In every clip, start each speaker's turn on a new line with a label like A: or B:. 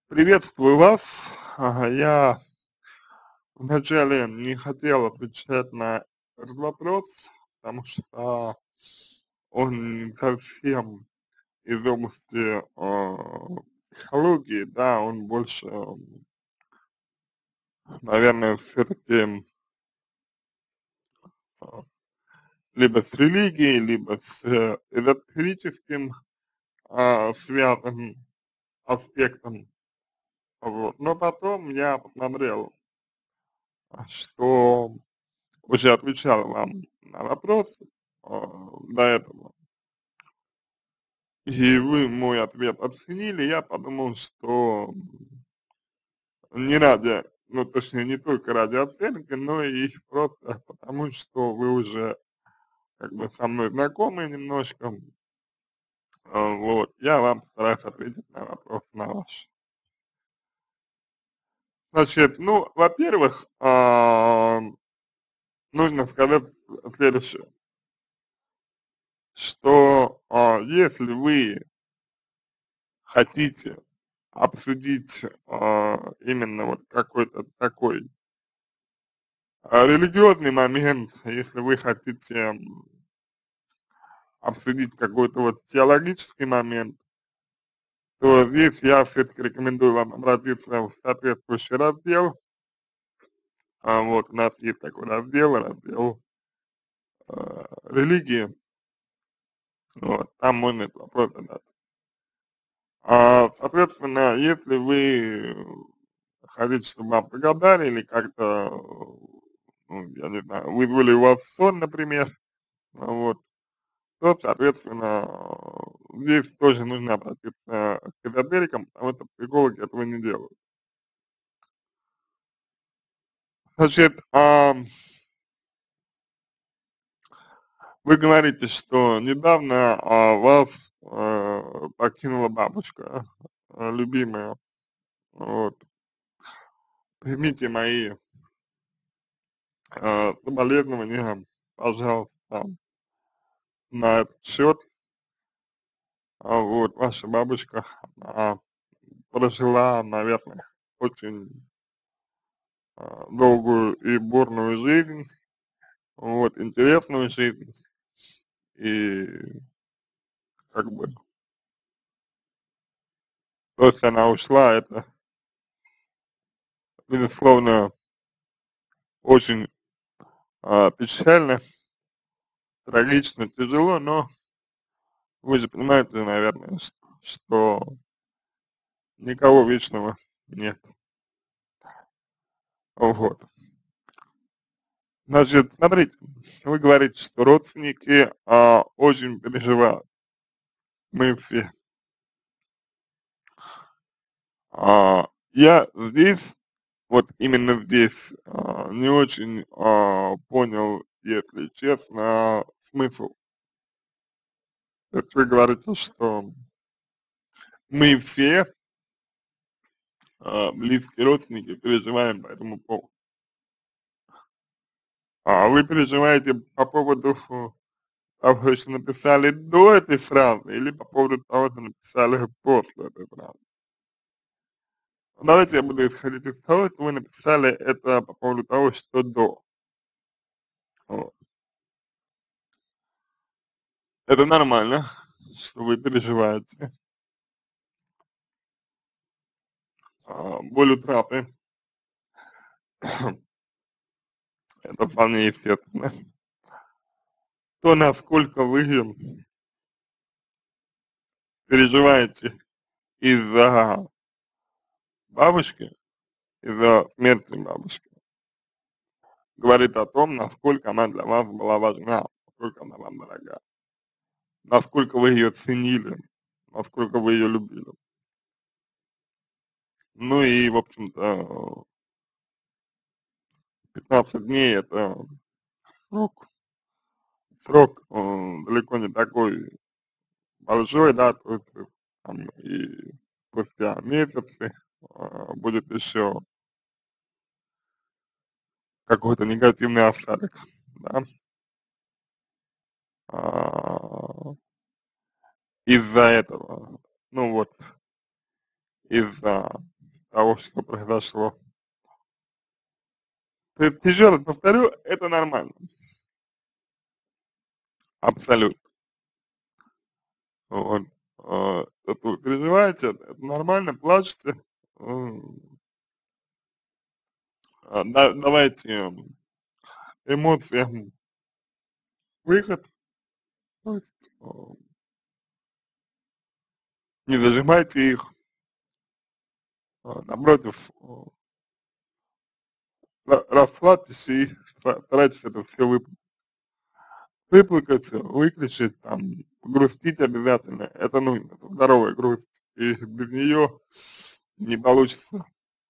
A: Приветствую вас. Я вначале не хотел отвечать на этот вопрос, потому что он не совсем из области психологии, да, он больше, наверное, все-таки либо с религией, либо с эзотерическим связанным аспектом. Вот. Но потом я посмотрел, что уже отвечал вам на вопрос до этого, и вы мой ответ оценили, я подумал, что не ради, ну, точнее, не только ради оценки, но и просто потому, что вы уже как бы со мной знакомы немножко, вот, я вам постараюсь ответить на вопрос на ваш. Значит, ну, во-первых, нужно сказать следующее, что если вы хотите обсудить именно вот какой-то такой религиозный момент, если вы хотите обсудить какой-то вот теологический момент, то здесь я все-таки рекомендую вам обратиться в соответствующий раздел. Вот у нас есть такой раздел религии, вот, там можно этот вопрос задать. Соответственно, если вы хотите, чтобы вам погадали или как-то, ну, я не знаю, вызвали у вас сон, например, вот, то, соответственно, здесь тоже нужно обратиться к эзотерикам, потому что психологи этого не делают. Значит, вы говорите, что недавно вас покинула бабушка, любимая, вот. Примите мои соболезнования, пожалуйста, на этот счет. Вот, ваша бабушка, она прожила, наверное, очень долгую и бурную жизнь, вот, интересную жизнь, и как бы то, что она ушла, это, безусловно, очень печально, трагично, тяжело, но вы же понимаете, наверное, что никого вечного нет. Вот. Значит, смотрите, вы говорите, что родственники очень переживают. Мы все. Я здесь, вот именно здесь, не очень понял, если честно, смысл. То есть вы говорите, что мы все, близкие родственники, переживаем по этому поводу. А вы переживаете по поводу того, что написали до этой фразы, или по поводу того, что написали после этой фразы? Давайте я буду исходить из того, что вы написали это по поводу того, что до. Вот. Это нормально, что вы переживаете боль утраты. Это вполне естественно. То, насколько вы переживаете из-за бабушки, из-за смерти бабушки, говорит о том, насколько она для вас была важна, насколько она вам дорога, насколько вы ее ценили, насколько вы ее любили. Ну и, в общем-то, 15 дней это срок, далеко не такой большой, да, то есть там и спустя месяцы будет еще какой-то негативный осадок, да. А, из-за этого, ну вот, из-за того, что произошло. То есть, еще раз повторю, это нормально, абсолютно. Вот. То, что вы переживаете, это нормально, плачете. М, давайте эмоциям выход, то есть не зажимайте их, напротив, расслабьтесь и старайтесь это все выплакать, выкричать, там, грустить обязательно. Это нужно, это здоровая грусть. И без нее не получится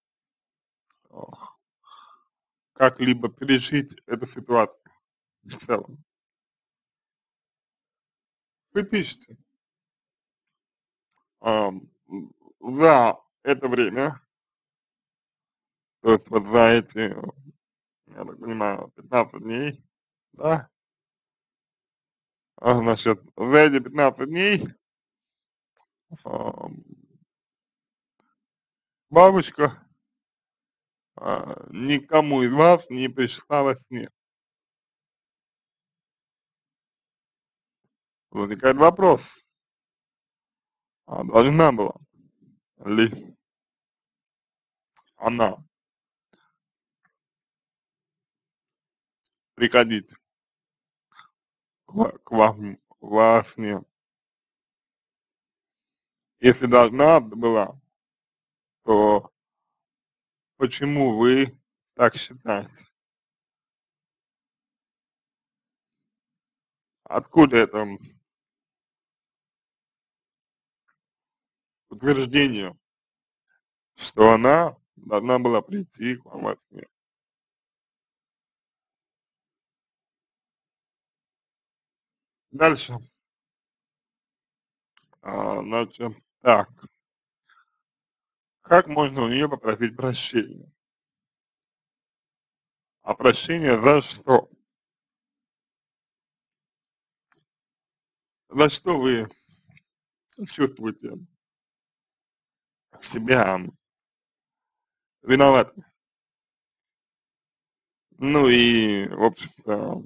A: а, как-либо пережить эту ситуацию в целом. Вы пишете, за это время, то есть вот за эти, я так понимаю, 15 дней, да, значит, за эти 15 дней ам, бабушка никому из вас не пришла во сне. Возникает вопрос, должна была ли она приходить к вам во сне? Если должна была, то почему вы так считаете? Откуда это утверждение, что она должна была прийти к вам во сне? Дальше, значит, так, как можно у нее попросить прощения? А прощение за что? За что вы чувствуете себя виноватым? Ну и, в общем-то,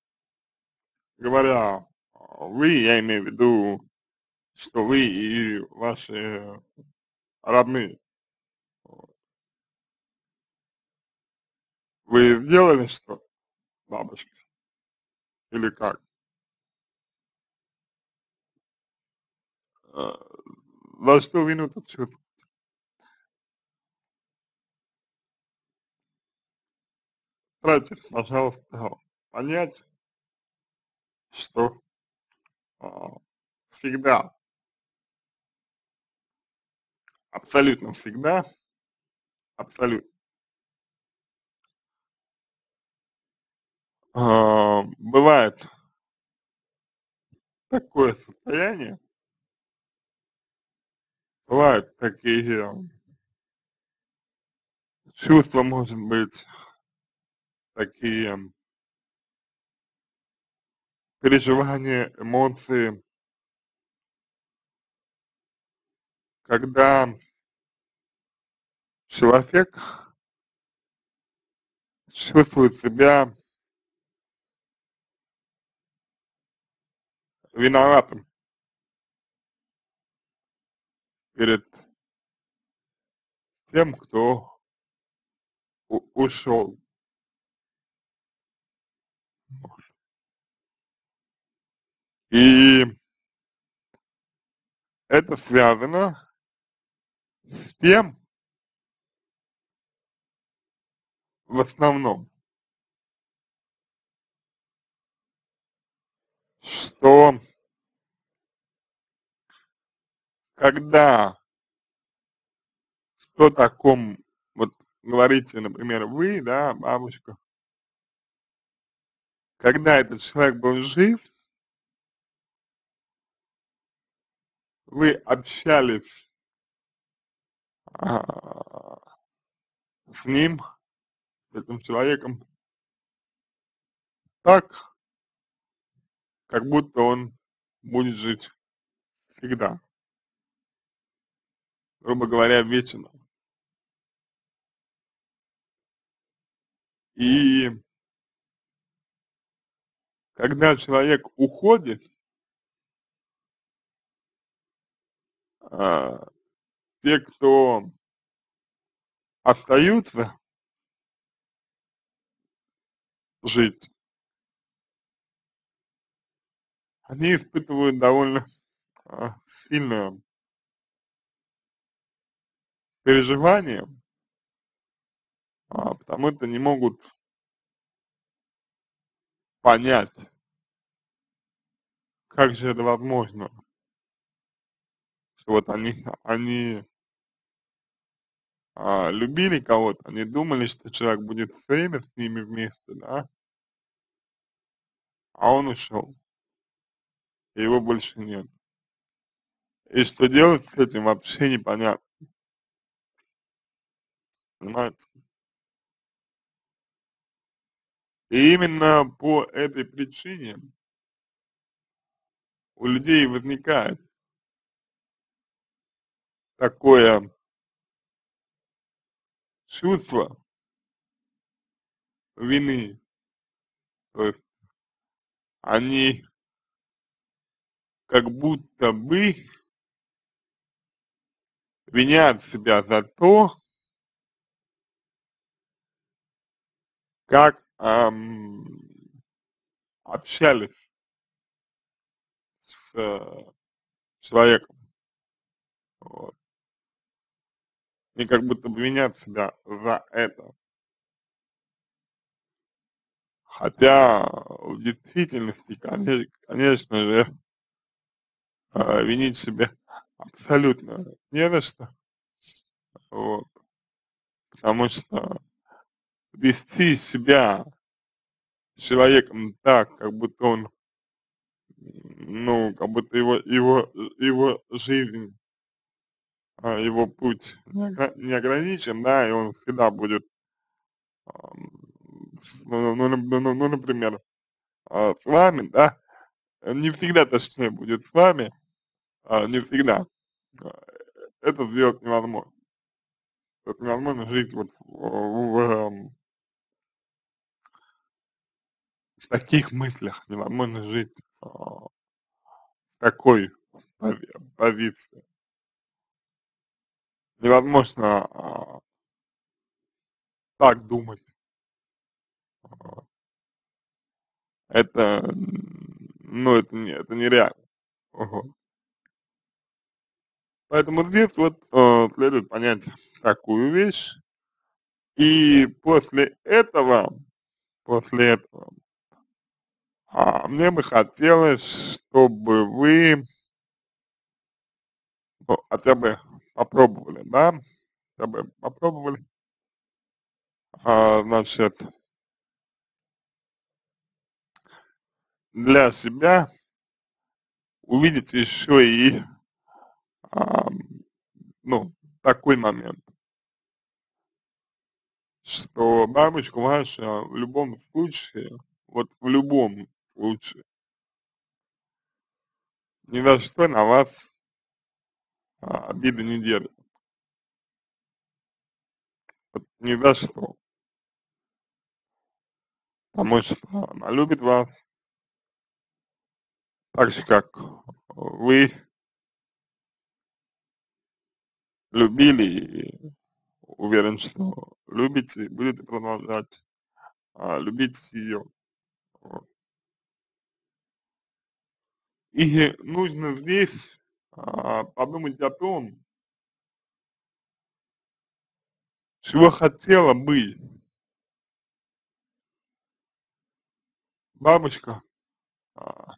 A: говоря вы, я имею в виду, что вы и ваши родные. Вот. Вы сделали что бабушке или как? Э, за что вину тут чувствуете? Старайтесь, пожалуйста, понять, что а, всегда, абсолютно всегда, абсолютно, бывает такое состояние, бывают такие чувства, может быть, такие переживания, эмоции, когда человек чувствует себя виноватым перед тем, кто ушел. И это связано с тем, в основном, что когда кто-то о ком, вот говорите, например, вы, да, бабушка, когда этот человек был жив, вы общались а, с ним, с этим человеком, так, как будто он будет жить всегда, грубо говоря, вечно. И когда человек уходит, а, те, кто остаются жить, они испытывают довольно сильное переживание, потому что не могут понять, как же это возможно, что вот они любили кого-то, они думали, что человек будет все время с ними вместе, да, а он ушел, и его больше нет. И что делать с этим вообще непонятно, понимаете? И именно по этой причине у людей возникает такое чувство вины, то есть они как будто бы винят себя за то, как общались с человеком, вот. И как будто бы винят себя за это. Хотя в действительности, конечно же, винить себя абсолютно не за что, вот, потому что вести себя с человеком так, как будто он, ну, как будто его жизнь, его путь не ограничен, да, и он всегда будет, ам, например, с вами, да, не всегда, точнее, будет с вами, не всегда, а, это сделать невозможно. Это невозможно жить вот в таких мыслях, невозможно жить в такой позиции. Невозможно так думать. А, это, ну, это нереально. Вот. Поэтому здесь вот следует понять такую вещь. И после этого мне бы хотелось, чтобы вы, ну, хотя бы попробовали, да, хотя бы попробовали, значит, для себя увидеть еще и, ам, ну, такой момент, что бабушка ваша в любом случае, вот в любом случае, ни за что на вас обиды не держит, вот ни за что, потому что она любит вас так же, как вы любили и уверен, что любите и будете продолжать любить ее. Вот. И нужно здесь подумать о том, чего хотела бы бабушка а,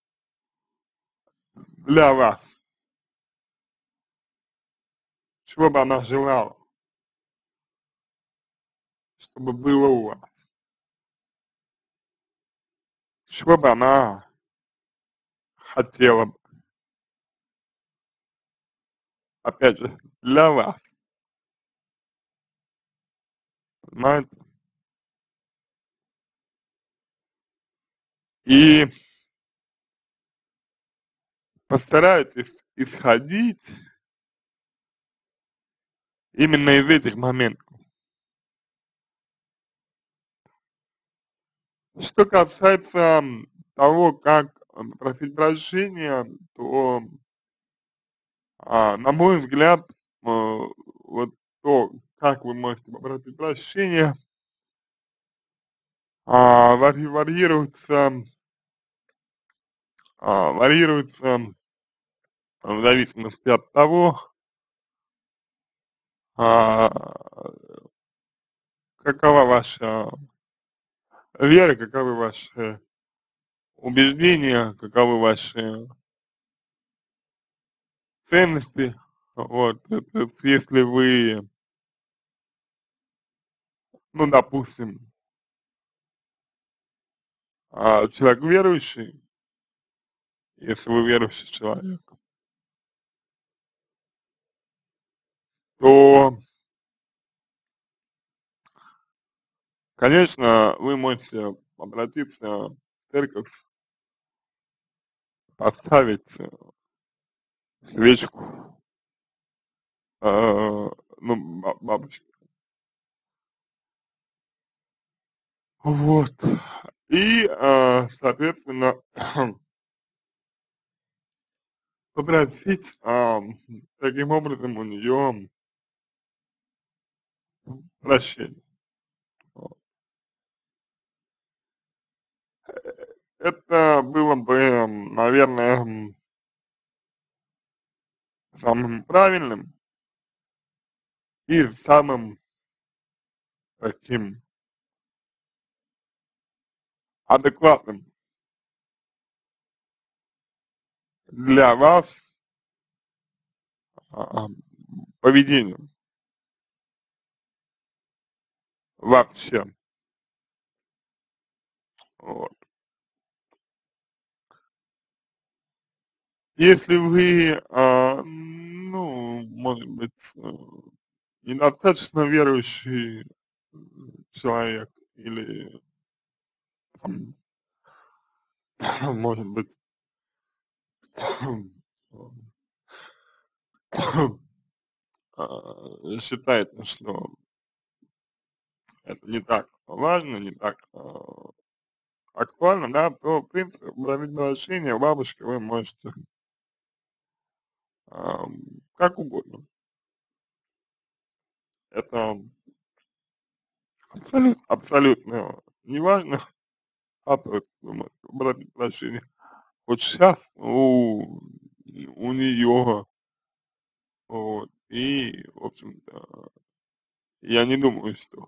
A: для вас, чего бы она желала, чтобы было у вас, чего бы она хотела бы, опять же, для вас, понимаете? И постарайтесь исходить именно из этих моментов. Что касается того, как просить прощения, то, на мой взгляд, вот то, как вы можете попросить прощения, варьируется, варьируется в зависимости от того, а, какова ваша вера, каковы ваши убеждения, каковы ваши ценности. Вот, то есть если вы, ну, допустим, человек верующий, если вы верующий человек, то, конечно, вы можете обратиться в церковь, поставить свечку, ну, бабочку. Вот. И, соответственно, попросить, таким образом у нее прощения. Вот. Это было бы, наверное, самым правильным и самым таким адекватным для вас а, поведением вообще. Вот. Если вы, ну, может быть, недостаточно верующий человек или там, может быть, считает, что это не так важно, не так актуально, да, то, в принципе, просить прощения бабушке вы можете как угодно. Это абсолютно неважно, то есть вы можете попросить прощения. Вот сейчас у нее, вот, и, в общем-то, я не думаю, что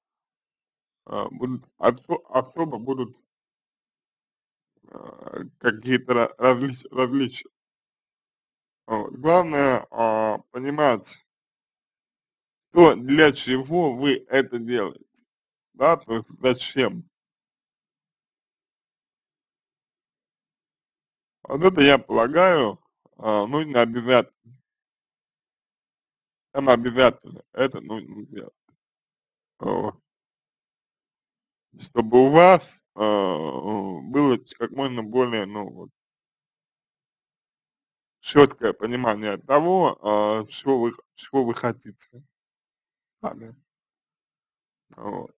A: будут особо будут какие-то различия. Вот. Главное, понимать, то, для чего вы это делаете, да, то есть зачем. Вот это, я полагаю, нужно обязательно, прямо обязательно это нужно сделать. Вот. Чтобы у вас было как можно более, ну, вот, четкое понимание того, чего вы хотите сами. Вот.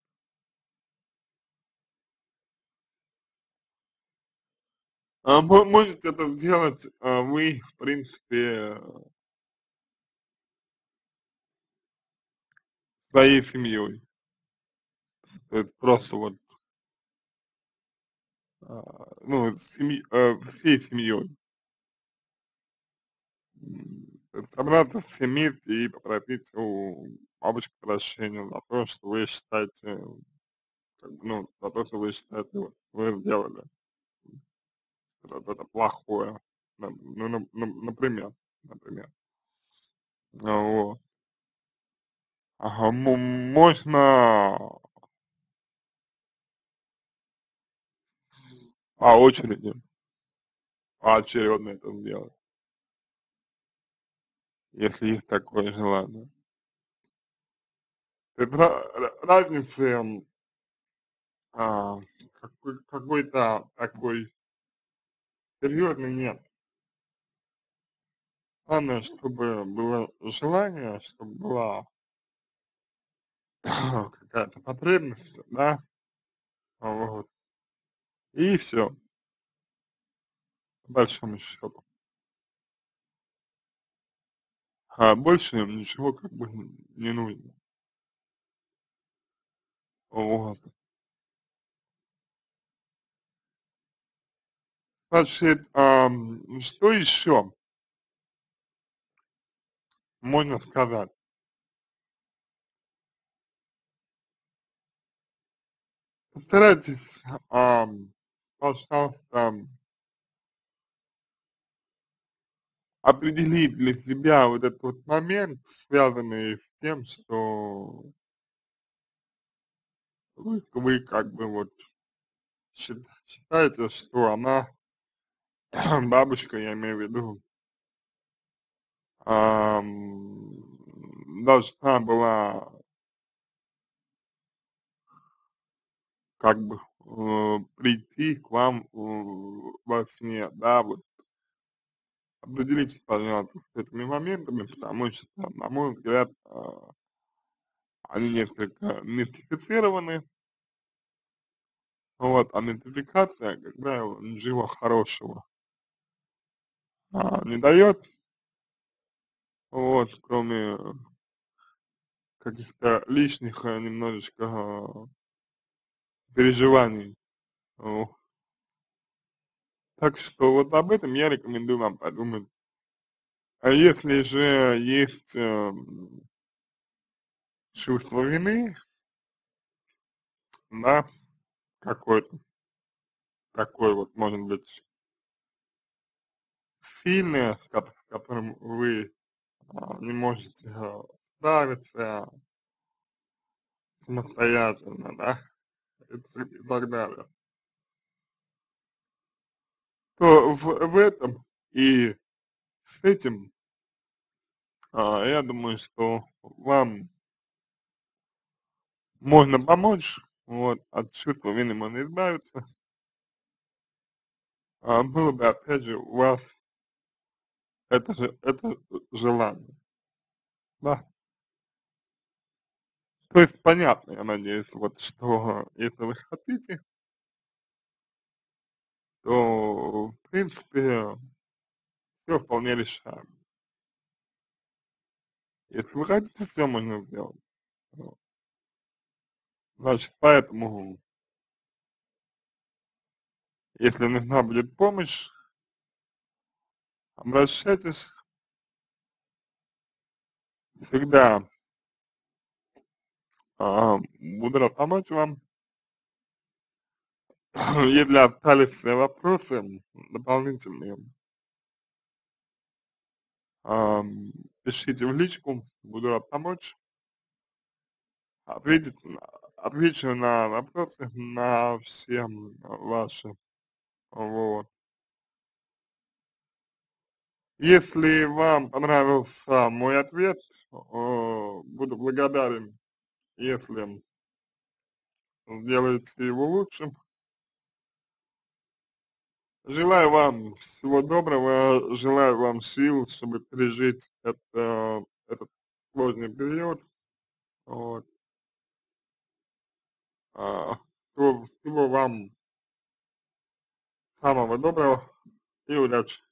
A: Можете это сделать вы, в принципе, своей семьей. То есть просто вот, ну, всей семьей. Собраться все вместе и попросить у бабушки прощения за то, что вы считаете, как бы, ну, за то, что вы считаете, вот, вы сделали что-то плохое, ну, например, например. Вот. Ага, можно по очереди, поочередно это сделать, если есть такое желание. Это разницы а, какой-то такой серьезной нет. Главное, чтобы было желание, чтобы была какая-то потребность, да, вот. И все, по большому счету. А больше ничего как бы не нужно. Вот. Значит, что еще можно сказать? Постарайтесь, пожалуйста, определить для себя вот этот вот момент, связанный с тем, что вы как бы вот считаете, что она, бабушка, я имею в виду, должна была как бы прийти к вам во сне, да, вот определитесь, пожалуйста, с этими моментами, потому что, на мой взгляд, они несколько мистифицированы, вот, а мистификация, как правило, ничего хорошего не дает, вот, кроме каких-то лишних немножечко переживаний. О, так что вот об этом я рекомендую вам подумать. А если же есть чувство вины, да, какой-то такой вот, может быть, сильное, с которым вы не можете справиться самостоятельно, да, и так далее, то в этом и с этим, я думаю, что вам можно помочь, вот, от чувства вины можно избавиться, было бы, опять же, у вас это желание, да. То есть понятно, я надеюсь, вот, что если вы хотите, то, в принципе, все вполне решаемо. Если вы хотите, все можно сделать. Вот. Значит, поэтому, если нужна будет помощь, обращайтесь, всегда буду рад помочь вам. Если остались вопросы дополнительные, пишите в личку, буду рад помочь. Ответить, отвечу на вопросы, на все ваши. Вот. Если вам понравился мой ответ, буду благодарен, если сделаете его лучше. Желаю вам всего доброго, желаю вам сил, чтобы пережить этот сложный период. Вот. Всего вам самого доброго и удачи.